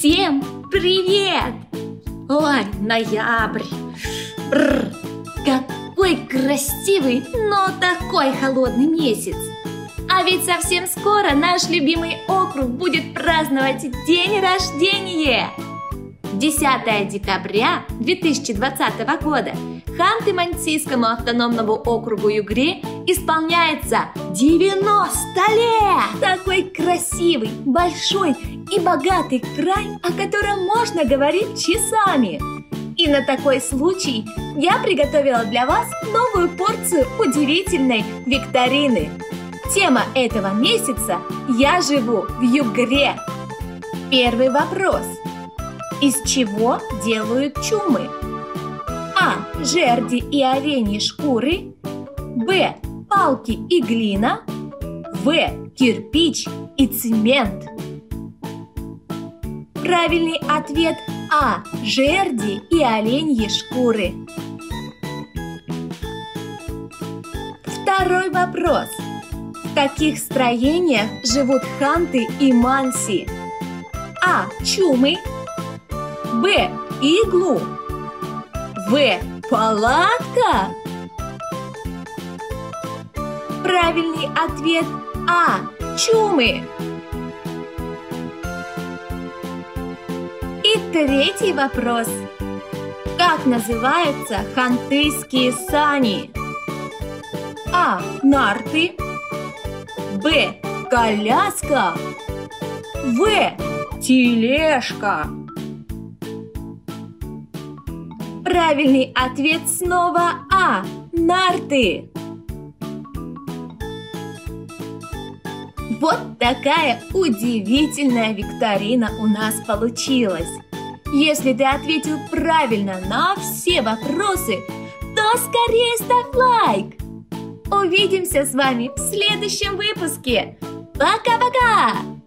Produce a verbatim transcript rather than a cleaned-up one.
Всем привет! Ой, ноябрь! Бррр, какой красивый, но такой холодный месяц! А ведь совсем скоро наш любимый округ будет праздновать день рождения! десятое декабря две тысячи двадцатого года Ханты-Мансийскому автономному округу Югре исполняется девяносто лет! Такой красивый, большой и богатый край, о котором можно говорить часами. И на такой случай я приготовила для вас новую порцию удивительной викторины. Тема этого месяца «Я живу в Югре». Первый вопрос. Из чего делают чумы? А. Жерди и оленьи шкуры. Б. Палки и глина. В. Кирпич и цемент. Правильный ответ А. Жерди и оленьи шкуры. Второй вопрос. В каких строениях живут ханты и манси? А. Чумы. Б. Иглу. В. Палатка. Правильный ответ А. Чумы. И третий вопрос. Как называются хантыйские сани? А. Нарты. Б. Коляска. В. Тележка. Правильный ответ снова А. Нарты. Вот такая удивительная викторина у нас получилась. Если ты ответил правильно на все вопросы, то скорее ставь лайк. Увидимся с вами в следующем выпуске. Пока-пока!